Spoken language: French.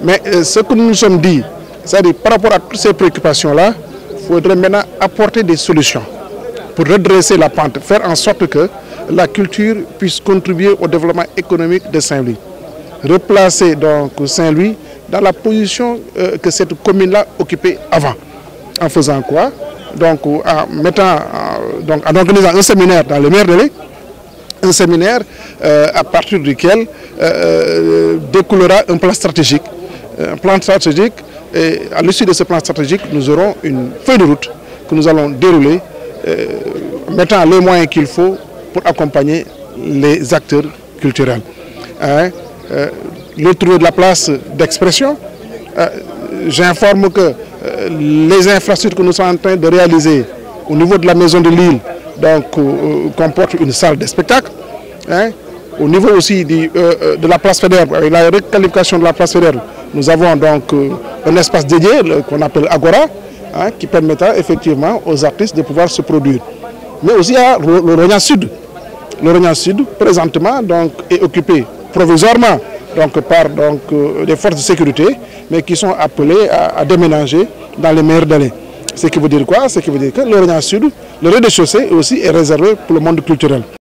Mais ce que nous nous sommes dit, c'est-à-dire par rapport à toutes ces préoccupations-là, il faudrait maintenant apporter des solutions pour redresser la pente, faire en sorte que la culture puisse contribuer au développement économique de Saint-Louis. Replacer donc Saint-Louis dans la position que cette commune-là occupait avant. En faisant quoi? Donc en organisant un séminaire dans le maire de l'île, un séminaire à partir duquel découlera un plan stratégique. Un plan stratégique, et à l'issue de ce plan stratégique, nous aurons une feuille de route que nous allons dérouler, mettant les moyens qu'il faut pour accompagner les acteurs culturels. Le trouver de la place d'expression. J'informe que les infrastructures que nous sommes en train de réaliser au niveau de la maison de l'île comportent une salle de spectacle. Au niveau aussi de la place Faidherbe, avec la requalification de la place Faidherbe, nous avons donc un espace dédié qu'on appelle Agora, qui permettra effectivement aux artistes de pouvoir se produire. Mais aussi à l'Orient Sud. L'Orient Sud, présentement, est occupé provisoirement par des forces de sécurité, mais qui sont appelées à déménager dans les meilleurs délais. Ce qui veut dire quoi? Ce qui veut dire que l'Orient Sud, le rez-de-chaussée aussi est réservé pour le monde culturel.